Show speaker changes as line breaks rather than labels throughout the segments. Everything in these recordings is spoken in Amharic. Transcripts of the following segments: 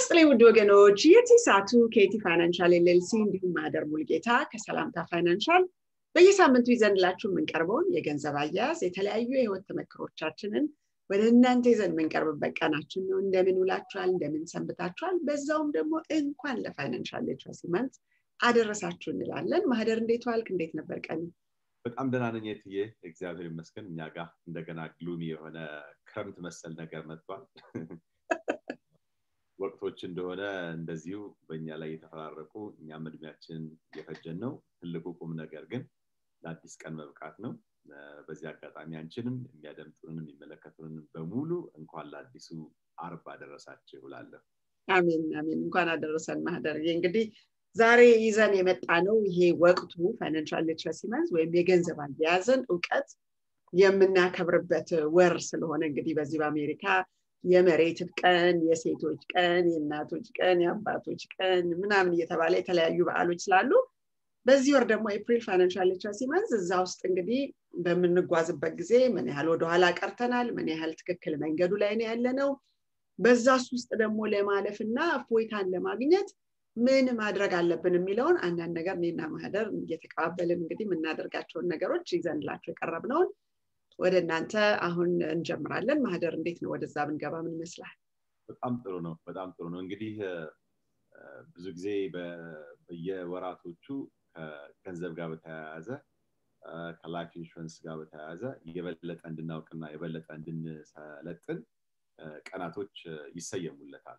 ይስጥልኝ ውድ ወገኖች የቲ ሳቱ ከቲ ፋይናንሻል ኤልኤልሲ እንዲሁም ማህደር ሙልጌታ ከሰላምታ ፋይናንሻል በየሳምንቱ ይዘንላችሁ የምንቀርበውን የገንዘብ አያያዝ የተለያዩ የህይወት ተመክሮቻችንን ወደ እናንተ ይዘን የምንቀርብበት ቀናችን ነው። እንደምን ውላችኋል? እንደምን ሰንብታችኋል? በዛውም ደግሞ እንኳን ለፋይናንሻል ሊትረሲ መንት አደረሳችሁ እንላለን። ማህደር እንዴት ዋልክ? እንዴት ነበር ቀኑ?
በጣም ደህና ነኝ የትዬ፣ እግዚአብሔር ይመስገን። እኛ ጋር እንደገና ግሉሚ የሆነ ክረምት መሰል ነገር መጥቷል። ወቅቶች እንደሆነ እንደዚሁ በእኛ ላይ የተፈራረቁ እኛም እድሜያችን እየፈጀን ነው። ትልቁ ቁም ነገር ግን ለአዲስ ቀን መብቃት ነው። በዚህ አጋጣሚ አንቺንም የሚያደምጡንም የሚመለከቱንም በሙሉ እንኳን ለአዲሱ አርብ አደረሳችሁ እላለሁ።
አሜን አሜን። እንኳን አደረሰን ማህደር። እንግዲህ ዛሬ ይዘን የመጣ ነው ይሄ ወቅቱ ፋይናንሻል ሊትረሲ መንዝ ወይም የገንዘብ አያያዝን ዕውቀት የምናከብርበት ወር ስለሆነ እንግዲህ በዚህ በአሜሪካ የመሬት ቀን፣ የሴቶች ቀን፣ የእናቶች ቀን፣ የአባቶች ቀን ምናምን እየተባለ የተለያዩ በዓሎች ስላሉ በዚህ ወር ደግሞ ኤፕሪል ፋይናንሻል ሊትረሲ መንዝ እዛ ውስጥ እንግዲህ በመንጓዝበት ጊዜ ምን ያህል ወደ ኋላ ቀርተናል፣ ምን ያህል ትክክል መንገዱ ላይ ነው ያለነው፣ በዛስ ውስጥ ደግሞ ለማለፍና እፎይታን ለማግኘት ምን ማድረግ አለብን የሚለውን አንዳንድ ነገር እኔና ማህደር እየተቀባበልን እንግዲህ የምናደርጋቸውን ነገሮች ይዘንላችሁ የቀረብነውን ወደ እናንተ አሁን እንጀምራለን። ማህደር እንዴት ነው ወደዛ ብንገባ ምን ይመስላል?
በጣም ጥሩ ነው። እንግዲህ ብዙ ጊዜ በየወራቶቹ ከገንዘብ ጋር በተያያዘ ከላይፍ ኢንሹራንስ ጋር በተያያዘ የበለጠ እንድናውቅና የበለጠ እንድንሰለጥን ቀናቶች ይሰየሙለታል።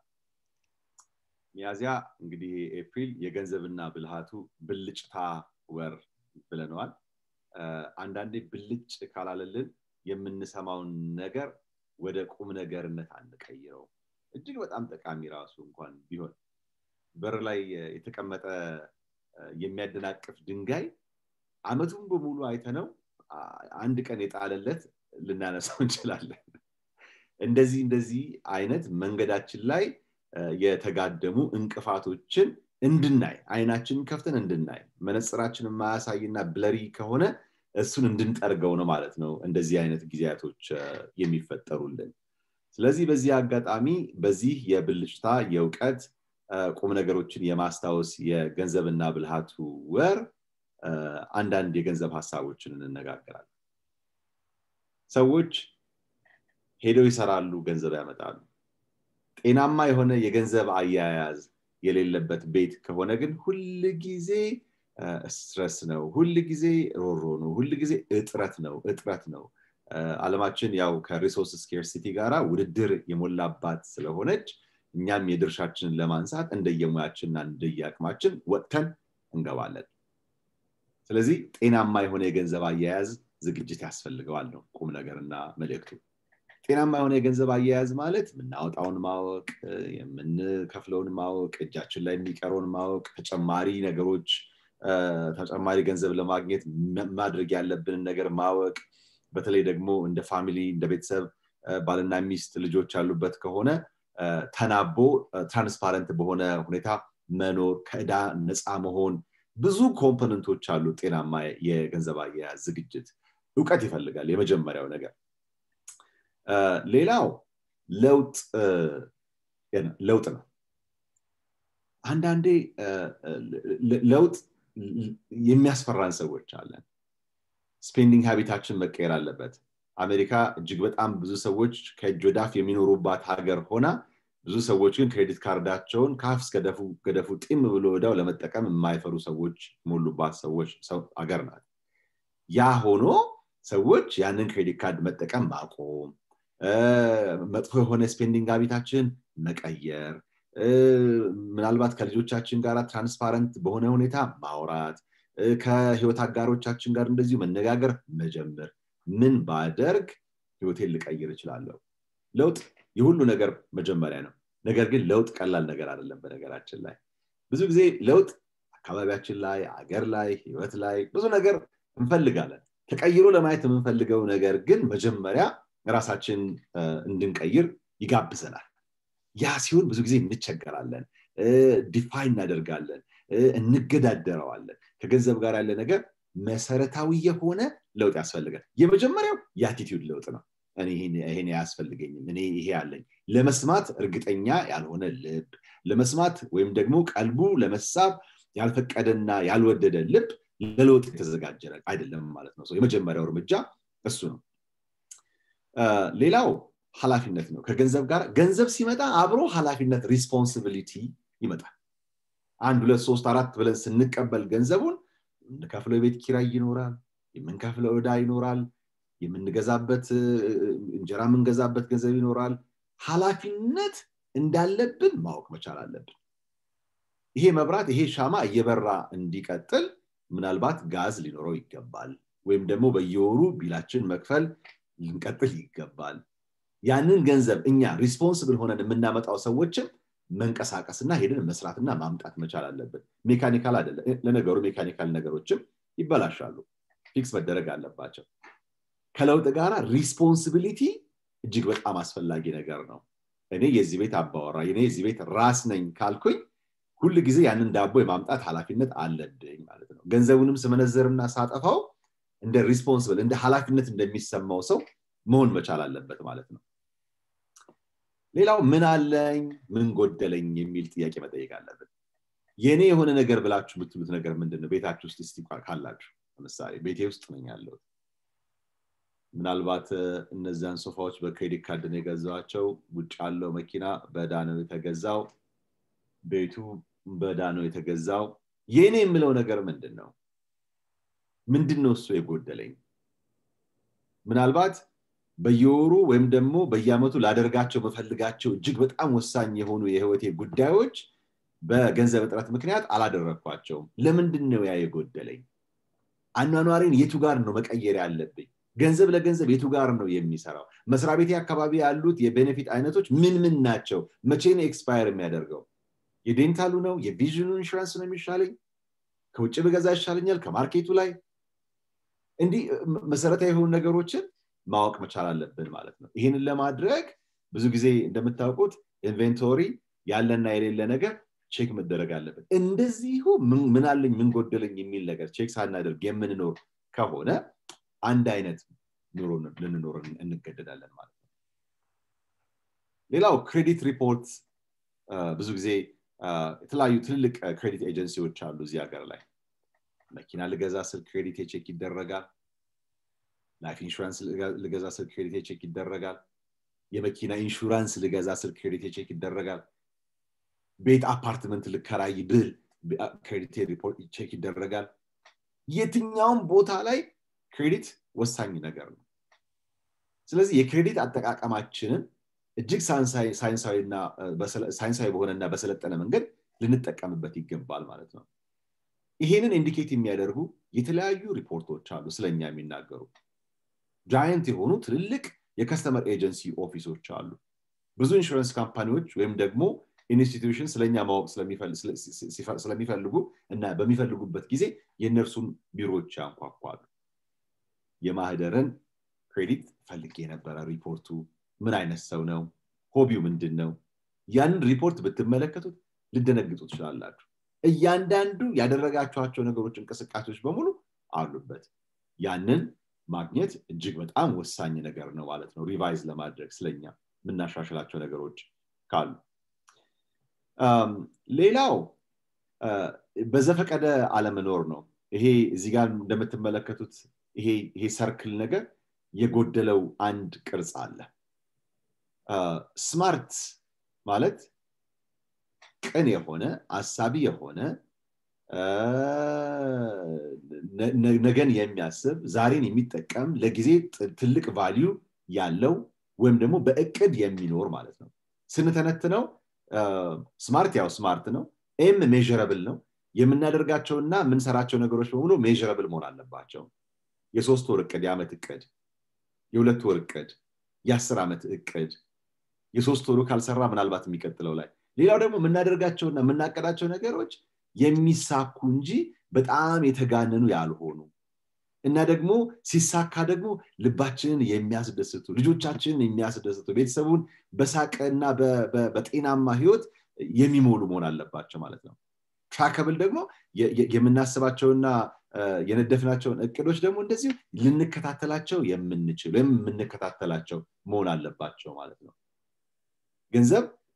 ሚያዚያ እንግዲህ ኤፕሪል የገንዘብና ብልሃቱ ብልጭታ ወር ብለናል። አንዳንዴ ብልጭ ካላለልን የምንሰማውን ነገር ወደ ቁም ነገርነት አንቀይረው። እጅግ በጣም ጠቃሚ ራሱ እንኳን ቢሆን በር ላይ የተቀመጠ የሚያደናቅፍ ድንጋይ አመቱን በሙሉ አይተነው አንድ ቀን የጣለለት ልናነሳው እንችላለን። እንደዚህ አይነት መንገዳችን ላይ የተጋደሙ እንቅፋቶችን እንድናይ አይናችንን ከፍተን እንድናይ መነጽራችንን ማያሳይና ብለሪ ከሆነ እሱን እንድንጠርገው ነው ማለት ነው እንደዚህ አይነት ጊዜያቶች የሚፈጠሩልን። ስለዚህ በዚህ አጋጣሚ በዚህ የብልጭታ የዕውቀት ቁም ነገሮችን የማስታወስ የገንዘብና ብልሃቱ ወር አንዳንድ የገንዘብ ሐሳቦችን እንነጋገራለን። ሰዎች ሄደው ይሰራሉ፣ ገንዘብ ያመጣሉ። ጤናማ የሆነ የገንዘብ አያያዝ የሌለበት ቤት ከሆነ ግን ሁሉ ጊዜ ስትረስ ነው፣ ሁሉ ጊዜ ሮሮ ነው፣ ሁሉ ጊዜ እጥረት ነው። ዓለማችን ያው ከሪሶርስ ስኬርሲቲ ጋራ ውድድር የሞላባት ስለሆነች እኛም የድርሻችንን ለማንሳት እንደየሙያችንና እንደየአቅማችን ወጥተን እንገባለን። ስለዚህ ጤናማ የሆነ የገንዘብ አያያዝ ዝግጅት ያስፈልገዋል ነው ቁም ነገርና መልእክቱ። ጤናማ የሆነ የገንዘብ አያያዝ ማለት ምናወጣውን ማወቅ፣ የምንከፍለውን ማወቅ፣ እጃችን ላይ የሚቀረውን ማወቅ፣ ተጨማሪ ነገሮች ተጨማሪ ገንዘብ ለማግኘት ማድረግ ያለብንን ነገር ማወቅ፣ በተለይ ደግሞ እንደ ፋሚሊ እንደ ቤተሰብ ባልና ሚስት ልጆች ያሉበት ከሆነ ተናቦ ትራንስፓረንት በሆነ ሁኔታ መኖር፣ ከዕዳ ነፃ መሆን፣ ብዙ ኮምፖነንቶች አሉ። ጤናማ የገንዘብ አያያዝ ዝግጅት ዕውቀት ይፈልጋል የመጀመሪያው ነገር። ሌላው ለውጥ ነው። አንዳንዴ ለውጥ የሚያስፈራን ሰዎች አለን። ስፔንዲንግ ሃቢታችን መቀየር አለበት። አሜሪካ እጅግ በጣም ብዙ ሰዎች ከእጅ ወዳፍ የሚኖሩባት ሀገር ሆና ብዙ ሰዎች ግን ክሬዲት ካርዳቸውን ካፍ እስከ ገደፉ ጢም ብሎ ወዳው ለመጠቀም የማይፈሩ ሰዎች ሞሉባት ሀገር ናት። ያ ሆኖ ሰዎች ያንን ክሬዲት ካርድ መጠቀም ማቆም፣ መጥፎ የሆነ ስፔንዲንግ ሃቢታችን መቀየር፣ ምናልባት ከልጆቻችን ጋር ትራንስፓረንት በሆነ ሁኔታ ማውራት፣ ከህይወት አጋሮቻችን ጋር እንደዚሁ መነጋገር መጀመር። ምን ባደርግ ህይወቴን ልቀይር እችላለሁ? ለውጥ የሁሉ ነገር መጀመሪያ ነው። ነገር ግን ለውጥ ቀላል ነገር አይደለም። በነገራችን ላይ ብዙ ጊዜ ለውጥ አካባቢያችን ላይ፣ አገር ላይ፣ ህይወት ላይ ብዙ ነገር እንፈልጋለን። ተቀይሮ ለማየት የምንፈልገው ነገር ግን መጀመሪያ ራሳችን እንድንቀይር ይጋብዘናል። ያ ሲሆን ብዙ ጊዜ እንቸገራለን፣ ዲፋይን እናደርጋለን፣ እንገዳደረዋለን። ከገንዘብ ጋር ያለ ነገር መሰረታዊ የሆነ ለውጥ ያስፈልጋል። የመጀመሪያው የአቲቲዩድ ለውጥ ነው። እኔ ይሄን ያስፈልገኝም እኔ ይሄ ያለኝ ለመስማት እርግጠኛ ያልሆነ ልብ ለመስማት ወይም ደግሞ ቀልቡ ለመሳብ ያልፈቀደና ያልወደደ ልብ ለለውጥ የተዘጋጀ አይደለም ማለት ነው የመጀመሪያው እርምጃ እሱ ነው ሌላው ሐላፊነት ነው ከገንዘብ ጋር ገንዘብ ሲመጣ አብሮ ሐላፊነት ሪስፖንሲቢሊቲ ይመጣል 1 2 3 4 ብለን ስንቀበል ገንዘቡን እንከፍለው ቤት ኪራይ ይኖራል የምንከፍለው ዕዳ ይኖራል የምንገዛበት እንጀራ የምንገዛበት ገንዘብ ይኖራል ሐላፊነት እንዳለብን ማወቅ መቻል አለብን ይሄ መብራት ይሄ ሻማ እየበራ እንዲቀጥል ምናልባት ጋዝ ሊኖረው ይገባል ወይም ደግሞ በየወሩ ቢላችን መክፈል ልንቀጥል ይገባል ያንን ገንዘብ እኛ ሪስፖንሲብል ሆነን የምናመጣው ሰዎችን መንቀሳቀስና ሄደን መስራትና ማምጣት መቻል አለብን ሜካኒካል አይደለም ለነገሩ ሜካኒካል ነገሮችም ይበላሻሉ ፊክስ መደረግ አለባቸው ከለውጥ ጋራ ሪስፖንሲቢሊቲ እጅግ በጣም አስፈላጊ ነገር ነው እኔ የዚህ ቤት አባወራ እኔ የዚህ ቤት ራስ ነኝ ካልኩኝ ሁሉ ጊዜ ያንን ዳቦ የማምጣት ሐላፊነት አለብኝ ማለት ነው ገንዘቡንም ስመነዘርና ሳጠፋው እንደ ሪስፖንሲብል እንደ ሐላፊነት እንደሚሰማው ሰው መሆን መቻል አለበት ማለት ነው ሌላው ምን አለኝ ምን ጎደለኝ የሚል ጥያቄ መጠየቅ አለበት የኔ የሆነ ነገር ብላችሁ ብትሉት ነገር ምንድነው ቤታችሁ ውስጥ እስቲ ካላችሁ ለምሳሌ ቤቴ ውስጥ ነኝ ያለው ምናልባት እነዛን ሶፋዎች በክሬዲት ካርድ ነው የገዛቸው ውጭ ያለው መኪና በዳነው የተገዛው ቤቱ በዳነው የተገዛው የኔ የምለው ነገር ምንድነው እሱ የጎደለኝ ምናልባት በየወሩ ወይም ደግሞ በየአመቱ ላደርጋቸው በፈልጋቸው እጅግ በጣም ወሳኝ የሆኑ የህይወቴ ጉዳዮች በገንዘብ እጥረት ምክንያት አላደረኳቸው ለምንድነው ያ የጎደለኝ አኗኗሬን የቱ ጋር ነው መቀየር ያለብኝ ገንዘብ ለገንዘብ የቱ ጋር ነው የሚሰራው መስራቤቴ አካባቢ ያሉት የቤኔፊት አይነቶች ምን ናቸው መቼ ነው ኤክስፓየር የሚያደርገው የዴንታሉ ነው የቪዥኑ ኢንሹራንስ ነው የሚሻለኝ ከውጭ በገዛ ይሻለኛል ከማርኬቱ ላይ እንዲ መሰረታዊ የሆኑ ነገሮችን ማወቅ መቻል አለብን ማለት ነው ይሄንን ለማድረግ ብዙ ጊዜ እንደምታውቁት ኢንቨንቶሪ ያለና የሌለ ነገር ቼክ መደረግ አለበት እንደዚሁ ምን አለኝ ምን ጎደለኝ የሚል ነገር ቼክ ሳናደርግ የምንኖር ከሆነ አንድ አይነት ኑሮ ልንኖር እንገደዳለን ማለት ነው ሌላው ክሬዲት ሪፖርት ብዙ ጊዜ የተለያዩ ትልልቅ ክሬዲት ኤጀንሲዎች አሉ እዚህ ሀገር ላይ መኪና ልገዛ ስል ክሬዲት ቼክ ይደረጋል ላይፍ ኢንሹራንስ ልገዛ ስል ክሬዲት ቼክ ይደረጋል የመኪና ኢንሹራንስ ልገዛ ስል ክሬዲት ቼክ ይደረጋል ቤት አፓርትመንት ልከራይ ብል ክሬዲት ሪፖርት ቼክ ይደረጋል የትኛውም ቦታ ላይ ክሬዲት ወሳኝ ነገር ነው ስለዚህ የክሬዲት አጠቃቀማችንን እጅግ ሳይንሳዊና ሳይንሳዊ በሆነና በሰለጠነ መንገድ ልንጠቀምበት ይገባል ማለት ነው ይሄንን ኢንዲኬት የሚያደርጉ የተለያዩ ሪፖርቶች አሉ ስለኛ የሚናገሩ ጃይንት የሆኑ ትልልቅ የከስተመር ኤጀንሲ ኦፊሶች አሉ ብዙ ኢንሹራንስ ካምፓኒዎች ወይም ደግሞ ኢንስቲትዩሽን ስለኛ ማወቅ ስለሚፈልጉ እና በሚፈልጉበት ጊዜ የነርሱን ቢሮዎች ያንኳኳሉ የማህደርን ክሬዲት ፈልጌ የነበረ ሪፖርቱ ምን አይነት ሰው ነው ሆቢው ምንድነው ያንን ሪፖርት ብትመለከቱት ልደነግጡ ትችላላችሁ እያንዳንዱ ያደረጋቸዋቸው ነገሮች እንቅስቃሴዎች በሙሉ አሉበት ያንን ማግኘት እጅግ በጣም ወሳኝ ነገር ነው ማለት ነው ሪቫይዝ ለማድረግ ስለኛ ምናሻሽላቸው ነገሮች ካሉ ሌላው በዘፈቀደ አለመኖር ነው ይሄ እዚህ ጋር እንደምትመለከቱት ይሄ ሰርክል ነገር የጎደለው አንድ ቅርጽ አለ ስማርት ማለት ቅን የሆነ አሳቢ የሆነ ነገን የሚያስብ ዛሬን የሚጠቀም ለጊዜ ትልቅ ቫልዩ ያለው ወይም ደግሞ በእቅድ የሚኖር ማለት ነው ስንተነትነው ስማርት ያው ስማርት ነው ኤም ሜዠረብል ነው የምናደርጋቸውና ምንሰራቸው ነገሮች በሙሉ ሜዠረብል መሆን አለባቸው የ3 ወር እቅድ የዓመት እቅድ የ2 ወር እቅድ የ10 ዓመት እቅድ የ3 ወሩ ካልሰራ ምናልባት የሚቀጥለው ላይ ሌላው ደግሞ ምናደርጋቸውና ምናቀዳቸው ነገሮች የሚሳኩ እንጂ በጣም የተጋነኑ ያልሆኑ እና ደግሞ ሲሳካ ደግሞ ልባችንን የሚያስደስቱ ልጆቻችንን የሚያስደስቱ ቤተሰቡን በሳቅና በጤናማ ህይወት የሚሞሉ መሆን አለባቸው ማለት ነው ትራከብል ደግሞ የምናስባቸውና የነደፍናቸውን እቅዶች ደግሞ እንደዚህ ልንከታተላቸው የምንችል ወይም የምንከታተላቸው መሆን አለባቸው ማለት ነው ገንዘብ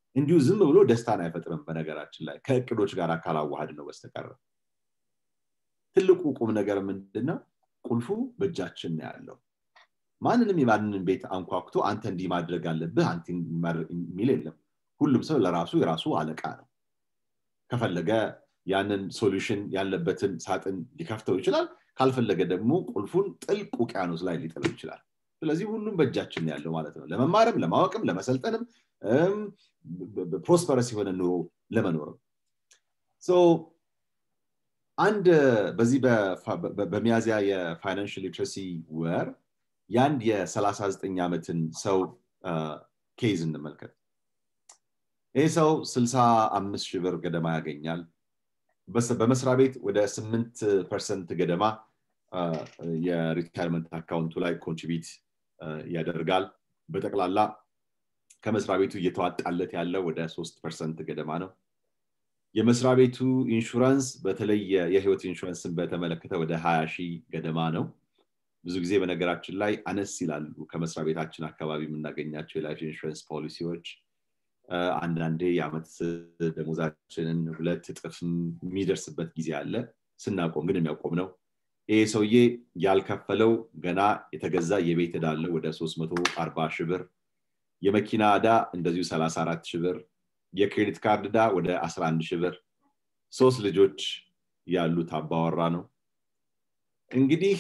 እንዲሁ ዝም ብሎ ደስታን አይፈጥርም በነገራችን ላይ ከእቅዶች ጋር አካላዋሃድ ነው በስተቀር ትልቁ ቁም ነገር ምንድነው ቁልፉ በእጃችን ነው ያለው ማንንም የማንንም ቤት አንኳኩቶ አንተ እንዲህ ማድረግ አለብህ አንተ የሚል የለም ሁሉም ሰው የራሱ አለቃ ነው ከፈለገ ያንን ሶሉሽን ያለበትን ሳጥን ሊከፍተው ይችላል ካልፈለገ ደግሞ ቁልፉን ጥልቅ ውቅያኖስ ላይ ሊጥለው ይችላል ስለዚህ ሁሉም በእጃችን ነው ያለው ማለት ነው ለመማርም ለማወቅም ለመሰልጠንም ፕሮስፐረስ የሆነ ኑሮ ለመኖር ሶ አንድ በዚህ በሚያዚያ የፋይናንሻል ሊትረሲ ወር ያንድ የ39 ዓመትን ሰው ኬዝ እንመልከት ይሄ ሰው 65,000 ብር ገደማ ያገኛል በመስሪያ ቤት ወደ 8% ገደማ የሪታየርመንት አካውንቱ ላይ ኮንትሪቢዩት ያደርጋል በጠቅላላ ከመስሪያ ቤቱ እየተዋጣለት ያለው ወደ 3% ገደማ ነው የመስሪያ ቤቱ ኢንሹራንስ በተለይ የህይወት ኢንሹራንስን በተመለከተ ወደ 20,000 ገደማ ነው ብዙ ጊዜ በነገራችን ላይ አነስ ይላሉ ከመስሪያ ቤታችን አካባቢ የምናገኛቸው የላይፍ ኢንሹራንስ ፖሊሲዎች አንዳንዴ የዓመት ደሞዛችንን 2 እጥፍ የሚደርስበት ጊዜ አለ ስናቆም ግን የሚያቆም ነው ይሄ ሰውዬ ያልከፈለው ገና የተገዛ የቤት ዕዳ አለ ወደ 340,000 ብር የመኪና ዕዳ እንደዚሁ 34,000 ብር የክሬዲት ካርድ ዕዳ ወደ 11,000 ብር 3 ልጆች ያሉት አባወራ ነው እንግዲህ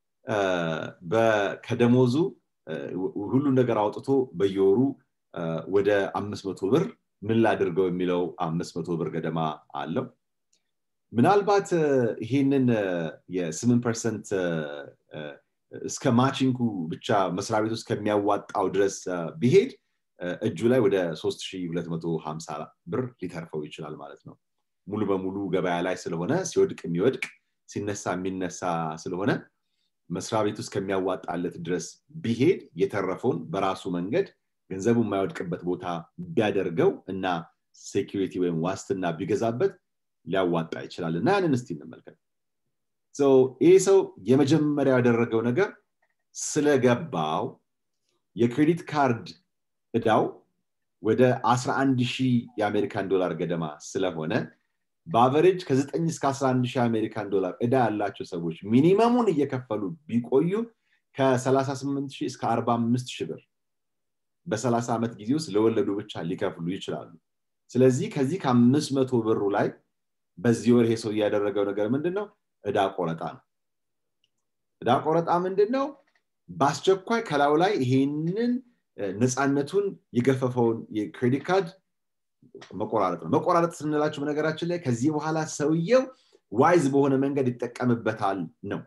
ከደሞዙ ሁሉ ነገር አውጥቶ በየወሩ ወደ 500 ብር ምን ላድርገው የሚለው 500 ብር ገደማ አለው ምናልባት ይሄንን የ8% እስከ ማቺንጉ ብቻ መስሪያ ቤቱ እስከሚያዋጣው ድረስ ቢሄድ እጁ ላይ ወደ 3250 ብር ሊተርፈው ይችላል ማለት ነው ሙሉ በሙሉ ገበያ ላይ ስለሆነ ሲወድቅ የሚወድቅ ሲነሳ የሚነሳ ስለሆነ መስሪያ ቤቱ እስከሚያዋጣለት ድረስ ቢሄድ የተረፈውን በራሱ መንገድ ገንዘቡ የማይወድቅበት ቦታ ቢያደርገው እና ሴኩሪቲ ወይም ዋስትና ቢገዛበት ሊያዋጣ ይችላልና ያንን እስቲ እንመልከት ይሄ ሰው የመጀመሪያ ያደረገው ነገር ስለገባው የክሬዲት ካርድ ዕዳው ወደ 11,000 የአሜሪካን ዶላር ገደማ ስለሆነ በአቨሬጅ ከ9 እስከ 11,000 የአሜሪካን ዶላር ዕዳ ያላቸው ሰዎች ሚኒመሙን እየከፈሉ ቢቆዩ ከ38,000 እስከ 45,000 ብር በ30 ዓመት ጊዜ ውስጥ ለወለዱ ብቻ ሊከፍሉ ይችላሉ ስለዚህ ከዚህ ከ500 ብሩ ላይ በዚህ ወር ይሄ ሰው ያደረገው ነገር ምንድነው ዕዳ ቆረጣ ነው ዕዳ ቆረጣ ምንድነው ባስቸኳይ ከላው ላይ ይሄንን ነፃነቱን ይገፈፈውን የክሬዲት ካርድ መቆራረጥ ስንላችሁ በነገራችን ላይ ከዚህ በኋላ ሰውየው ዋይዝ በሆነ መንገድ ይጠቀምበታል ነው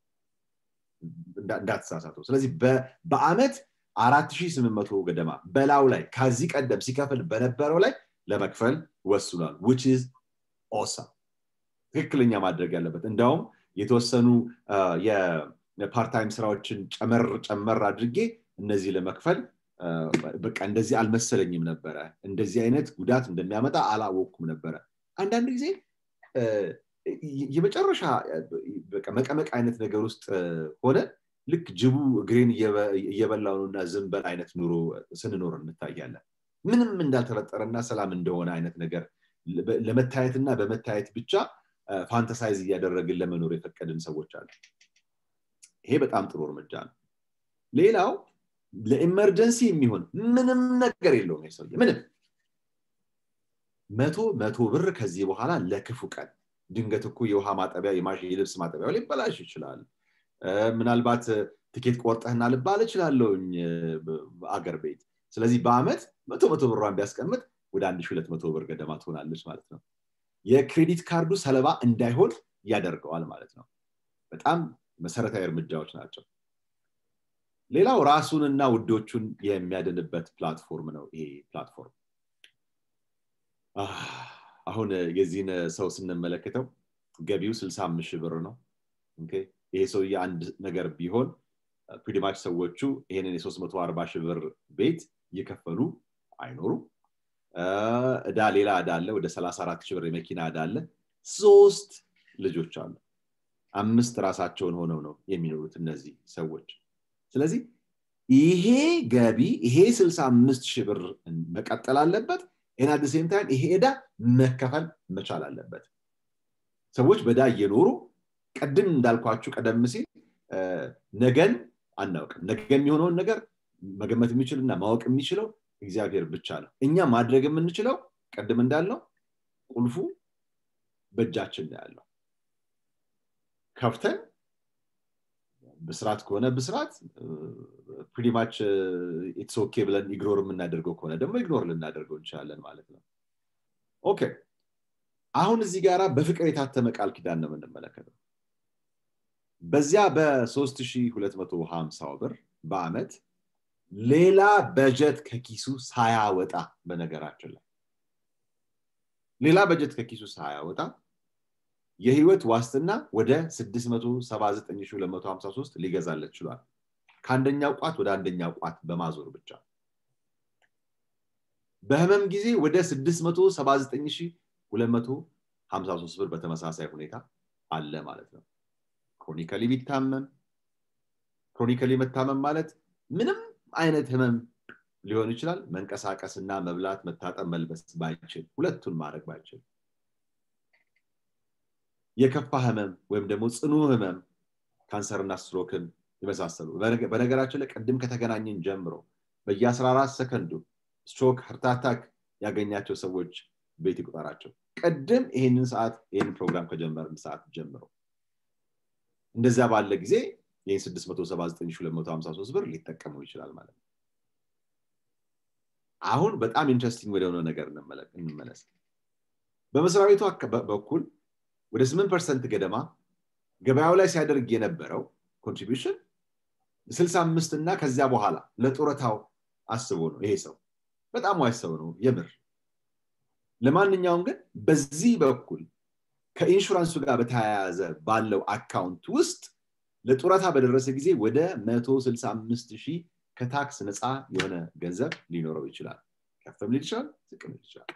እንዳትሳሳቱ ስለዚህ በአመት 4,800 ገደማ በላው ላይ ከዚህ ቀደም ሲከፍል በነበረው ላይ ለመክፈል ወስኗል which is awesome ትክክለኛ ማድረግ ያለበት እንደውም የተወሰኑ የፓርት ታይም ስራዎችን ጨመር አድርጌ እነዚህ ለመክፈል በቃ እንደዚህ አልመሰለኝም ነበር እንደዚህ አይነት ጉዳት እንደሚያመጣ አላወቅኩም ነበር አንዳንድ ጊዜ የመጨረሻ በቃ መቀመቅ አይነት ነገር ውስጥ ሆነ ልክ ጅቡ ግሬን እየበላውና ዝምበል አይነት ኑሮ ስንኖር እንታያለን ምንም እንዳልተፈጠረና ሰላም እንደሆነ አይነት ነገር ለመታየትና በመታየት ብቻ ፋንታሳይዝ ያደረግን ለመኖር የፈቀድን ሰዎች አሉ ይሄ በጣም ጥሩ እርምጃ ነው ሌላው ለኢመርጀንሲ የሚሆን ምንም ነገር የለውም ይሰው ምንም 100 ብር ከዚህ በኋላ ለክፉ ቀን ድንገት እኮ የውሃ ማጠቢያ የልብስ ማጠቢያው ሊበላሽ ይችላል ምናልባት ቲኬት ቆርጠህና ልባል ይችላልኝ አገር ቤት ስለዚህ በአመት 100 ብሯን ቢያስቀምጥ ወደ 1,200 ብር ገደማ ትሆናለች ማለት ነው የክሬዲት ካርዱ ሰለባ እንዳይሆን ያደርገዋል ማለት ነው በጣም መሰረታዊ እርምጃዎች ናቸው ሌላው ራሱንና ውዶቹን የሚያድንበት ፕላትፎርም ነው ይሄ ፕላትፎርም አሁን የዚህን ሰው ስንመለከተው ገቢው 65,000 ብር ነው ኦኬ ይሄ ሰው አንድ ነገር ቢሆን pretty much ሰዎቹ ይሄንን የ340,000 ብር ቤት እየከፈሉ አይኖሩ ሌላ ዕዳ አለ ወደ 34,000 ብር የመኪና ዕዳ አለ 3 ልጆች አሉ 5 ራሳቸውን ሆነው ነው የሚኖሩት እነዚህ ሰዎች ስለዚህ ይሄ ገቢ ይሄ 65,000 ብር መቀጠል አለበት and at the same time ይሄ ዕዳ መከፈል መቻል አለበት ሰዎች በዳ እየኖሩ ቀድም እንዳልኳችሁ ቀደም ሲል ነገን አናውቅም ነገ የሚሆነውን ነገር መገመት የሚችልና ማወቅ የሚችለው እግዚአብሔር ብቻ ነው እኛ ማድረግ የምንችለው ቀድም እንዳልነው ቁልፉ በእጃችን ነው ያለው ከፍተን በስራት ከሆነ በስራት pretty much it's okay ብለን ኢግኖር የምናደርገው ከሆነ ደግሞ ኢግኖር ልናደርገው እንችላለን ማለት ነው ኦኬ አሁን እዚህ ጋራ በፍቅር የታተመ ቃል ኪዳን ነው የምንመለከተው በዚያ በ3250 ብር በአመት ሌላ በጀት ከኪሱ ሳያወጣ በነገራችን ላይ ሌላ በጀት ከኪሱ ሳያወጣ የህይወት ዋስትና ወደ 679253 ሊገዛለት ይችላል ከአንደኛው ቋት ወደ አንደኛው ቋት በማዞር ብቻ በህመም ጊዜ ወደ 679253 ብር በተመሳሳይ ሁኔታ አለ ማለት ነው ክሮኒካሊ ቢታመም ክሮኒካሊ መታመም ማለት ምንም አይነት ህመም ሊሆን ይችላል መንቀሳቀስና መብላት መታጠብ መልበስ ባይችል ሁለቱን ማድረግ ባይችል የከፋ ህመም ወይም ደግሞ ጽኑ ህመም ካንሰርና ስትሮክን ይመሳሰሉ በነገራችን ላይ ቀድም ከተገናኘን ጀምሮ በየ14 ሰከንዱ ስትሮክ ሃርት አታክ ያገኛቸው ሰዎች ቤት ይቆጠራቸው ቀድም ይሄንን ሰዓት ይሄን ፕሮግራም ከጀመርን ሰዓት ጀምሮ እንደዛ ባለ ጊዜ ይሄን 679253 ብር ሊጠቀሙ ይችላል ማለት ነው አሁን በጣም ኢንትረስቲንግ ወደሆነ ነገር እንመለስ በመስሪያ ቤቱ በኩል ወደ 8% ገደማ ገበያው ላይ ሲያደርግ የነበረው ኮንትሪቢዩሽን 65 እና ከዚያ በኋላ ለጦረታው አስቦ ነው ይሄ ሰው በጣም ዋይሰው ነው የምር ለማንኛውም ግን በዚህ በኩል ከኢንሹራንሱ ጋር በተያያዘ ባለው አካውንት ውስጥ ለጦረታ በደረሰ ጊዜ ወደ 165000 ከታክስ ነፃ የሆነ ገንዘብ ሊኖረው ይችላል ከፍም ሊል ይችላል ዝቅም ሊል ይችላል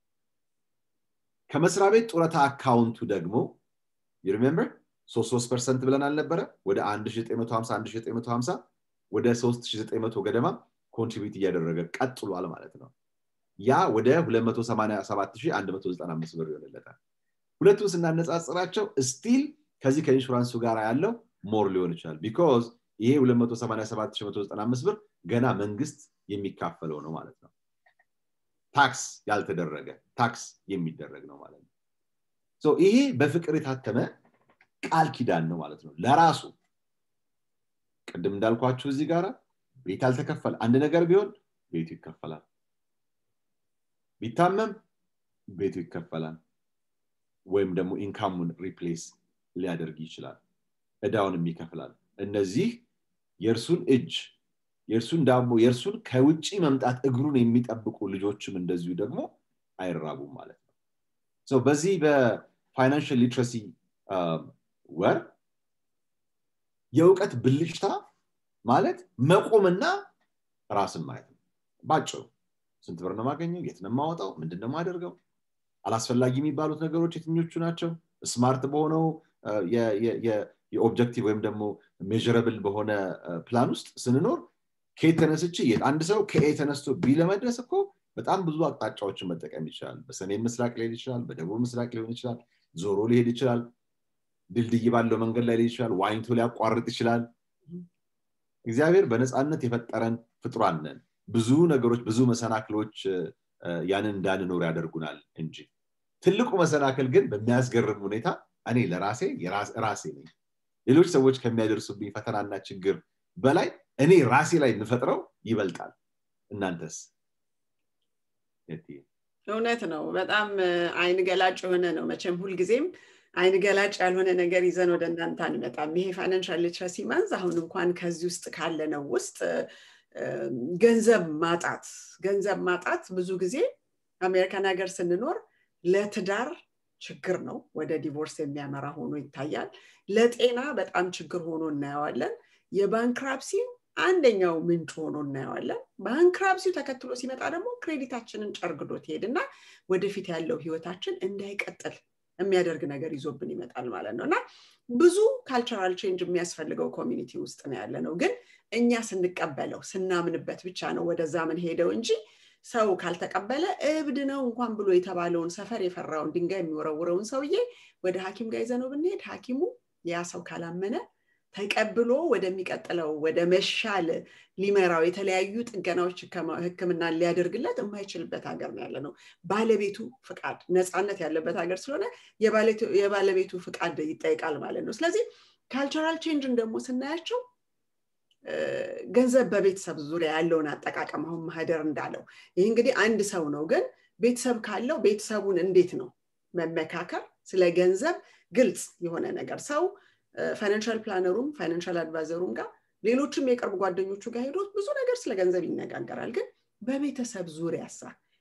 ከመስሪያ ቤት ጦረታ አካውንቱ ደግሞ you remember 3% ብለናል ነበር ወደ 1950 ወደ 3900 ገደማ ኮንትሪቢዩት ያደረገ ቀጥሏል ማለት ነው ያ ወደ 287195 ብር ይሆንለታል ሁለቱን ስናነጻጽራቸው ስቲል ከዚህ ከኢንሹራንሱ ጋር ያለው ሞር ሊሆን ይችላል because ይሄ 287195 ብር ገና መንግስት የሚካፈለው ነው ማለት ነው ታክስ ያልተደረገ ታክስ የሚደረግ ነው ማለት ነው ሶ ይሄ በፍቅር የታተመ ቃል ኪዳን ነው ማለት ነው ለራሱ ቀደም እንዳልኳችሁ እዚህ ጋራ ቤት ያልተከፈለ አንድ ነገር ቢሆን ቤቱ ይከፈላል ቢታመም ቤቱ ይከፈላል ወይም ደግሞ ኢንካሙን ሪፕሌስ ሊያደርግ ይችላል እዳውንም ይከፍላል እነዚህ የርሱን እጅ የርሱን ዳቦ የርሱን ከውጪ መምጣት እግሩን የሚጠብቁ ልጆችም እንደዚሁ ደግሞ አይራቡም ማለት ነው ሶ በዚህ በፋይናንሻል ሊትረሲ ወር የውቀት ብልጭታ ማለት መቆምና ራስን ማየት ነው ባጭሩ ስንት ብር ነው ማገኘው የት ነው ማወጣው ምንድነው ማደርገው አላስፈላጊ የሚባሉት ነገሮች የትኞቹ ናቸው ስማርት በሆነው የኦብጀክቲቭ ወይም ደግሞ ሜዠረብል በሆነ ፕላን ውስጥ ስንኖር ከየተነስች አንድ ሰው ከኤ ተነስቶ ቢ ለመድረስ እኮ በጣም ብዙ አቅጣጫዎችን መጠቀም ይችላል በሰሜን ምስራቅ ሊሄድ ይችላል በደቡብ ምስራቅ ሊሆን ይችላል ዞሮ ሊሄድ ይችላል ድልድይ ባለው መንገድ ላይ ሊሄድ ይችላል ዋይንቶ ሊያቋርጥ ይችላል እግዚአብሔር በነፃነት የፈጠረን ፍጥሯን ነን ብዙ ነገሮች ብዙ መሰናክሎች ያንን እንዳንኖር ያደርጉናል እንጂ ትልቁ መሰናክል ግን በሚያስገርም ሁኔታ እኔ ለራሴ ራሴ ነኝ ሌሎች ሰዎች ከሚያደርሱብኝ ፈተናና ችግር በላይ እኔ ራሴ ላይ እንፈጥረው ይበልጣል እናንተስ
እውነት ነው በጣም አይን ገላጭ ሆነ ነው መቼም ሁሉ ጊዜም አይን ገላጭ ያልሆነ ነገር ይዘን ወደ እናንተ አንመጣም ይሄ ፋይናንሻል ሊትረሲ ማንዝ አሁን እንኳን ከዚህ ውስጥ ካለ ነው ውስጥ ገንዘብ ማጣት ብዙ ጊዜ አሜሪካን ሀገር ስንኖር ለትዳር ችግር ነው ወደ ዲቮርስ የሚያመራ ሆኖ ይታያል ለጤና በጣም ችግር ሆኖ እናያለን የባንክራፕሲ አንደኛው ምንጭ ሆኖ እናያለን ባንክራፕሲው ተከትሎ ሲመጣ ደግሞ ክሬዲታችንን ጨርግዶት ይሄድና ወደፊት ያለው ህይወታችን እንዳይቀጥል የሚያደርግ ነገር ይዞብን ይመጣል ማለት ነውና ብዙ ካልቸራል ቼንጅ የሚያስፈልገው ኮሚኒቲ ውስጥ ነው ያለነው ግን እኛ ስንቀበለው ስናምንበት ብቻ ነው ወደዛ ምን ሄደው እንጂ ሰው ካልተቀበለ እብድ ነው እንኳን ብሎ የተባለውን ሰፈር የፈራውን ድንጋይ የሚወረውረውን ሰውዬ ወደ ሐኪም ጋር ይዘነው ብንሄድ ሐኪሙ ያ ሰው ካላመነ ተቀብሎ ወደሚቀጥለው ወደ መሻል ሊመራው የተለያዩ ጥገናዎች ህክምና ሊያደርግለት የማይችልበት ሀገር ነው ያለነው ባለቤቱ ፍቃድ ነፃነት ያለበት ሀገር ስለሆነ የባለቤቱ ፍቃድ ይጠይቃል ማለት ነው ስለዚህ ካልቸራል ቼንጅ ደግሞ ስናያቸው ገንዘብ በቤተሰብ ዙሪያ ያለውን አጠቃቀም አሁን ማህደር እንዳለው ይሄ እንግዲህ አንድ ሰው ነው ግን ቤተሰብ ካለው ቤተሰቡን እንዴት ነው መመካከር ስለ ገንዘብ ግልጽ የሆነ ነገር ሰው ፋይናንሻል ፕላነሩም ፋይናንሻል አድቫይዘሩም ጋር ሌሎችም የቅርብ ጓደኞቹ ጋር ሄዶ ብዙ ነገር ስለ ገንዘብ ይነጋገራል ግን በቤተሰብ ዙሪያሳ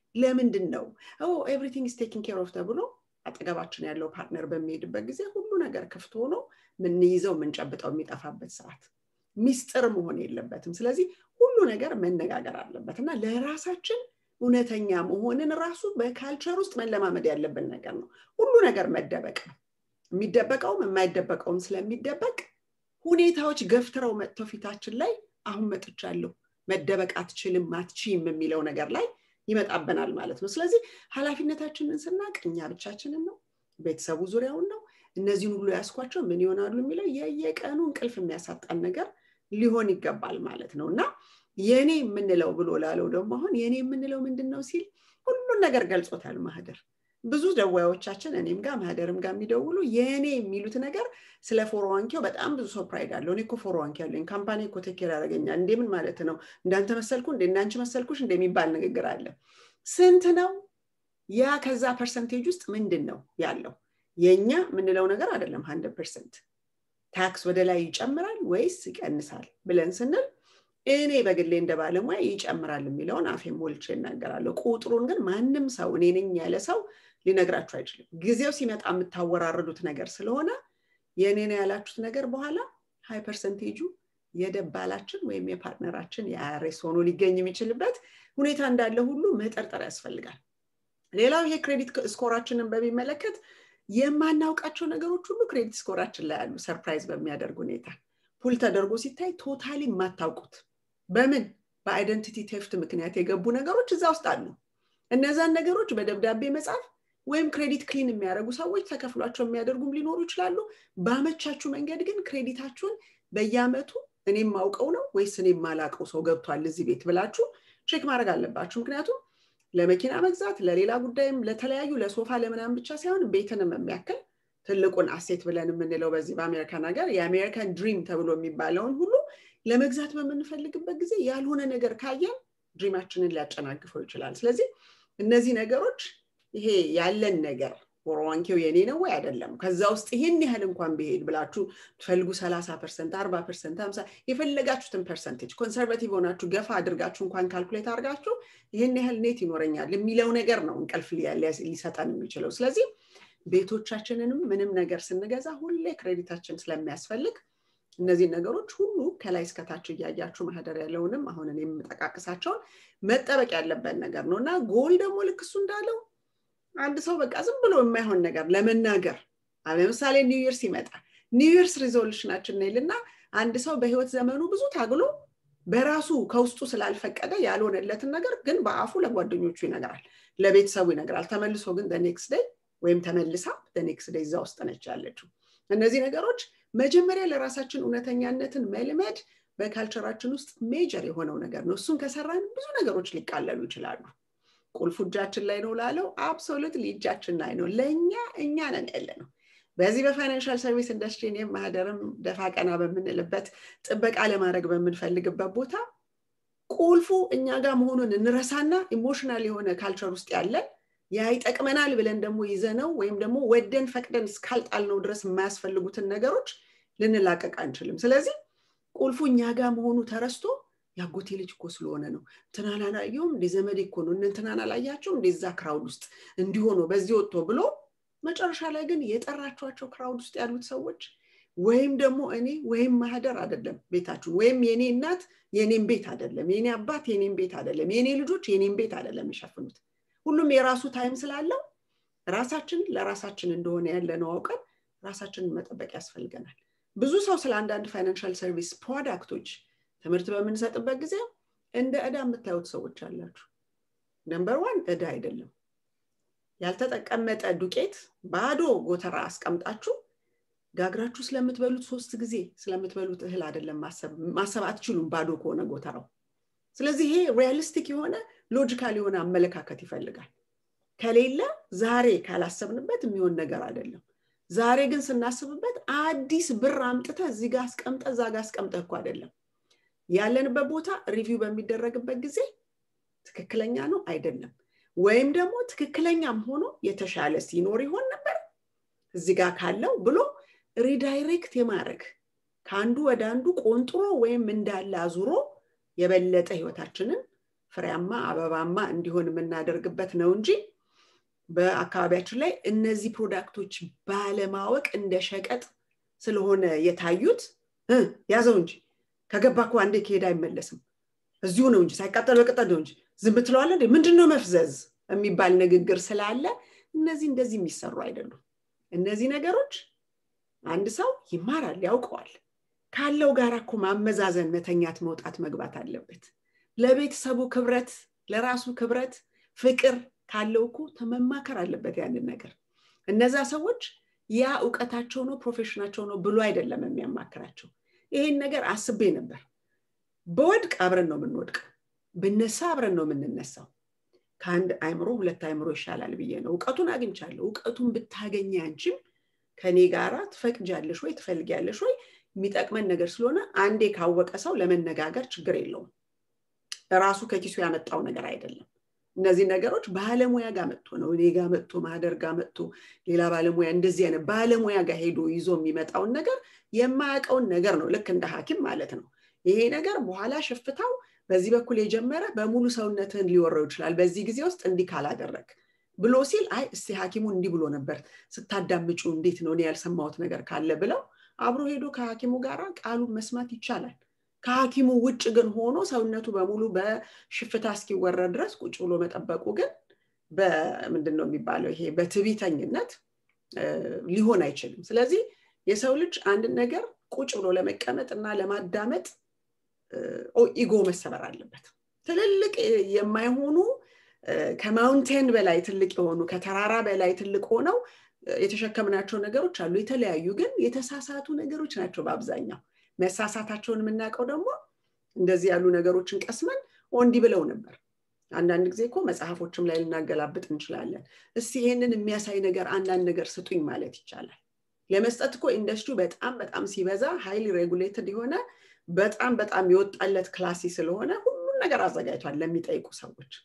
ለምንድነው everything is taken care of ተብሎ አጠገባችን ያለው ፓርትነር በሚሄድበት ጊዜ ሁሉ ነገር ክፍት ሆኖ ምን ይዘው ምን ጨብጠው የሚጠፋበት ሰዓት ሚስጥር መሆን የለበትም ስለዚህ ሁሉ ነገር መነጋገር አለበትና ለራሳችን እውነተኛ መሆንን ራሱ በካልቸር ውስጥ መለማመድ ያለብን ነገር ነው ሁሉ ነገር መደበቅ ነው የሚደበቀው የማይደበቀው ስለሚደበቅ ሁኔታዎች ገፍትረው መጥተው ፊታችን ላይ አሁን መጥቻለሁ መደበቅ አትችልም ማትቺም የሚለው ነገር ላይ ይመጣበናል ማለት ነው ስለዚህ ሐላፊነታችንን ስናቀኛ ብቻችንን ነው ቤተሰቡ ዙሪያውን ነው እነዚህን ሁሉ ያስኳቸው ምን ይሆናሉ የሚለው የየቀኑ እንቅልፍ የሚያሳጣን ነገር ሊሆን ይገባል ማለት ነውና የኔ ምንለው ብሎ ላለው ደግሞ አሁን የኔ ምንለው ምንድነው ሲል ሁሉ ነገር ገልጾታል ማህደር ብዙ ደዋዮቻችን እኔም ጋር ማህደርም ጋር የሚደውሉ የኔ የሚሉት ነገር ስለ ፎርዋንኪው በጣም ብዙ ሰርፕራይዝ አለው እኔ እኮ ፎርዋንኪው ያለኝ ካምፓኒ እኮ ተከራ ያረጋኛል እንዴ ምን ማለት ነው እንዳንተ መሰልኩ እንዴ እናንቺ መሰልኩሽ እንደሚባል ንግግር አለ ስንት ነው ያ ከዛ ፐርሰንቴጅ ውስጥ ምንድነው ያለው የኛ ምንለው ነገር አይደለም 100% ታክስ ወደ ላይ ይጨምራል ወይስ ይቀንሳል ብለን ስንል እኔ በግሌ እንደባለሙያ ይጨምራል የሚለውን አፌ ሞልቼ እናገራለሁ ቁጥሩን ግን ማንንም ሰው እኔ ነኝ ያለ ሰው ሊነግራችሁ አይችልም ጊዜው ሲመጣ የምታወራረዱት ነገር ስለሆነ የኔ ነው ያላችሁት ነገር በኋላ ሃይ ፐርሰንቴጁ የደባላችን ወይም የፓርትነራችን የአርኤስ ሆኖ ሊገኝ የሚችልበት ሁኔታ እንዳለ ሁሉ መጠርጠር ያስፈልጋል ሌላው ይሄ ክሬዲት ስኮራችንን በሚመለከት የማናውቃቸው ነገሮች ሁሉ ክሬዲት ስኮራችን ላይ ያሉ ሰርፕራይዝ በሚያደርግ ሁኔታ ፑል ተደርጎ ሲታይ ቶታሊ ማታውቁት በምን በአይደንቲቲ ቴፍት ምክንያት የገቡ ነገሮች እዛ ውስጥ አሉ እነዛን ነገሮች በደብዳቤ መጻፍ ወይም ክሬዲት ክሊን የሚያደርጉ ሰዎች ተከፍሏቸው የሚያደርጉም ሊኖሩ ይችላሉ ባመቻቹ መንገድ ግን ክሬዲታችሁን በየአመቱ እኔም ማውቀው ነው ወይስ እኔም ማላቀው ሰው ገብቷል እዚህ ቤት ብላችሁ ቼክ ማድረግ አለባችሁ ምክንያቱም ለመኪና መግዛት ለሌላ ጉዳይም ለተለያዩ ለሶፋ ለምናም ብቻ ሳይሆን ቤትንም የሚያክል ትልቁን አሴት ብለን የምንለው በዚህ በአሜሪካን ሀገር የአሜሪካን ድሪም ተብሎ የሚባለውን ሁሉ ለመግዛት በመንፈልግበት ጊዜ ያልሆነ ነገር ካየን ድሪማችንን ሊያጨናግፈው ይችላል ስለዚህ እነዚህ ነገሮች ይሄ ያለን ነገር ፎርዋንኪው የኔ ነው ወይ አይደለም ከዛ ውስጥ ይሄን ያህል እንኳን ቢሄድ ብላችሁ ትፈልጉ 30% 40% 50 የፈለጋችሁትን ፐርሰንቴጅ ኮንሰርቫቲቭ ሆናችሁ ገፋ አድርጋችሁ እንኳን ካልኩሌት አድርጋችሁ ይሄን ያህል ኔት ይኖረኛል የሚለው ነገር ነው እንቅልፍ ሊሰጣን የሚችለው ስለዚህ ቤቶቻችንንም ምንም ነገር ስንገዛ ሁሌ ክሬዲታችን ስለሚያስፈልግ እነዚህ ነገሮች ሁሉ ከላይ እስከታች ያያያችሁ ማህደር ያለውንም አሁን እኔ የምጠቃቅሳቸው መጠበቅ ያለበት ነገር ነውና ጎል ደግሞ ልክሱ እንዳለው አንድ ሰው በቃ ዝም ብሎ የማይሆን ነገር ለመናገር ለምሳሌ ኒው ይርስ ይመጣ ኒው ይርስ ሪዞሉሽናችን ነው ይልና አንድ ሰው በህይወት ዘመኑ ብዙ ታግሎ በራሱ ከውስጡ ስላልፈቀደ ያልሆነለትን ነገር ግን በአፉ ለጓደኞቹ ይነግራል ለቤተሰቡ ይነግራል ተመልሶ ግን the next day ወይም ተመልሳ the next day እዛ ውስጥ ነች ያለችው እነዚህ ነገሮች መጀመሪያ ለራሳችን እውነተኛነትን መልመድ በካልቸራችን ውስጥ ሜጀር የሆነው ነገር ነው እሱን ከሰራን ብዙ ነገሮች ሊቃለሉ ይችላሉ ቁልፉ እጃችን ላይ ነው ላለው አብሶሉትሊ እጃችን ላይ ነው እኛ ነን ያለነው በዚህ በፋይናንሻል ሰርቪስ ኢንደስትሪ ነው ማህደርም ደፋቀና በመንልበት ጥበቃ ለማድረግ በመንፈልግበት ቦታ ቁልፉ እኛ ጋር መሆኑን እንረሳና ኢሞሽናል የሆነ ካልቸር ውስጥ ያለን ያይጠቅመናል ብለን ደግሞ ይዘነው ወይም ደግሞ ወደን ፈቅደን ስካልጣልነው ድረስ የማያስፈልጉትን ነገሮች ልንላቀቅ አንችልም ስለዚህ ቁልፉ እኛ ጋር መሆኑ ተረስቶ ያጎቴ ልጅ እኮ ስለሆነ ነው ተናናላየው እንደዘመድ እኮ ነው እንተናናላያቸው እንደዛ ክራውድ ውስጥ እንዲሆኑ በዚህ ወጥቶ ብሎ መጨረሻ ላይ ግን የጠራቿቸው ክራውድ ውስጥ ያሉት ሰዎች ወይም ደግሞ እኔ ወይም ማህደር አይደለም ቤታችሁ ወይም የኔ እናት የኔን ቤት አይደለም የኔ አባት የኔን ቤት አይደለም የኔ ልጆች የኔን ቤት አይደለም ይሸፍኑት ሁሉም የራሱ ታይም ስላለው ራሳችን ለራሳችን እንደሆነ ያለነው አውቀን ራሳችንን መጠበቅ ያስፈልገናል ብዙ ሰው ስለ አንዳንድ ፋይናንሻል ሰርቪስ ፕሮዳክቶች ትምህርት በመንሰጥበት ጊዜ እንደ እዳ የምታዩት ሰዎች አላችሁ ነምበር 1 እዳ አይደለም ያልተጠቀመጠ ዱቄት ባዶ ጎተራ አስቀምጣችሁ ጋግራችሁ ስለምትበሉት 3 ጊዜ ስለምትበሉት እህል አይደለም ማሰብ አትችሉም ባዶ ከሆነ ጎተራው ስለዚህ ይሄ ሪያሊስቲክ የሆነ ሎጂካል የሆነ አመለካከት ይፈልጋል ከሌለ ዛሬ ካላሰብንበት የሚሆን ነገር አይደለም ዛሬ ግን ስናስብበት አዲስ ብር አምጥተ እዚህ ጋር አስቀምጠ እዛ ጋር አስቀምጠ እኮ አይደለም ያለንበት ቦታ ሪቪው በሚደረግበት ጊዜ ትክክለኛ ነው አይደለም ወይም ደግሞ ትክክለኛም ሆኖ የተሻለ ሲኖር ይሆን ነበር እዚህ ጋር ካለው ብሎ ሪዳይሬክት የማድረግ ካንዱ ወደ አንዱ ቆንጥሮ ወይም እንዳለ አዙሮ የበለጠ ህይወታችንን ፍሬያማ አበባማ እንዲሆን የምናደርግበት ነው እንጂ በአካባቢያችን ላይ እነዚህ ፕሮዳክቶች ባለማወቅ እንደ ሸቀጥ ስለሆነ የታዩት ያዘው እንጂ ከገባኩ አንዴ ከሄዳ አይመለስም እዚሁ ነው እንጂ ሳይቃጠል በቅጠል ነው እንጂ ዝም ብትለዋለ እንዴ ምንድነው መፍዘዝ የሚባል ንግግር ስላለ እነዚህ እንደዚህ የሚሰሩ አይደሉም እነዚህ ነገሮች አንድ ሰው ይማራል ያውቀዋል ካለው ጋር እኮ ማመዛዘን መተኛት መውጣት መግባት አለበት ለቤተሰቡ ክብረት ለራሱ ክብረት ፍቅር ካለው እኮ ተመማከር አለበት ያንን ነገር እነዛ ሰዎች ያ ዕውቀታቸው ነው ፕሮፌሽናቸው ነው ብሎ አይደለም የሚያማክራቸው ይሄን ነገር አስቤ ነበር በወድቅ አብረን ነው የምንወድቅ በነሳ አብረን ነው የምንነሳው ካንድ አይምሮ ሁለት አይምሮ ይሻላል ብዬ ነው ዕውቀቱን አግኝቻለሁ ዕውቀቱን ብታገኝ አንቺም ከኔ ጋራ ትፈቅጃለሽ ወይ ትፈልጊያለሽ ወይ የሚጠቅመን ነገር ስለሆነ አንዴ ካወቀ ሰው ለመነጋገር ችግር የለውም ራሱ ከኪሱ ያመጣው ነገር አይደለም እነዚህ ነገሮች ባለሙያ ጋር መጥቶ ነው እኔ ጋር መጥቶ ማህደር ጋር መጥቶ ሌላ ባለሙያ እንደዚህ አይነት ባለሙያ ጋር ሄዶ ይዞ የሚመጣው ነገር የማያውቀው ነገር ነው ልክ እንደ ሐኪም ማለት ነው ይሄ ነገር በኋላ ሽፍታው በዚህ በኩል የጀመረ በሙሉ ሰውነትን ሊወረው ይችላል በዚህ ጊዜ ውስጥ እንዲ ካላደረክ ብሎ ሲል አይ እስቲ ሐኪሙ እንዲ ብሎ ነበር ስታዳምጩ እንዴት ነው እኔ ያልሰማሁት ነገር ካለ ብለው አብሮ ሄዶ ከሐኪሙ ጋራ ቃሉን መስማት ይቻላል ከሐኪሙ ውጭ ግን ሆኖ ሰውነቱ በሙሉ በሽፍታ እስኪወረድ ድረስ ቁጭ ብሎ መጠበቁ ግን በምንድነው የሚባለው ይሄ በትቢተኝነት ሊሆን አይችልም ስለዚህ የሰው ልጅ አንድ ነገር ቁጭ ብሎ ለመቀመጥና ለማዳመጥ ኢጎ መሰበር አለበት ትልልቅ የማይሆኑ ከማውንቴን በላይ ትልቅ የሆኑ ከተራራ በላይ ትልቅ ሆነው የተሸከምናቸው ነገሮች አሉ የተለያዩ ግን የተሳሳቱ ነገሮች ናቸው በአብዛኛው መሳሳታቸውን የምናቀው ደግሞ እንደዚህ ያሉ ነገሮችን ቀስመን እንዲ ብለው ነበር አንዳንድ ጊዜ እኮ መጽሐፎችም ላይ ልናገላብጥ እንችላለን እስቲ ይሄንን የሚያሳይ ነገር አንዳንድ ነገር ስጡኝ ማለት ይቻላል ለመስጠት እኮ ኢንደስትሪው በጣም ሲበዛ ሃይሊ ሬጉሌትድ የሆነ በጣም ይወጣለት ክላሲ ስለሆነ ሁሉ ነገር አዘጋጅቷል ለሚጠይቁ ሰዎች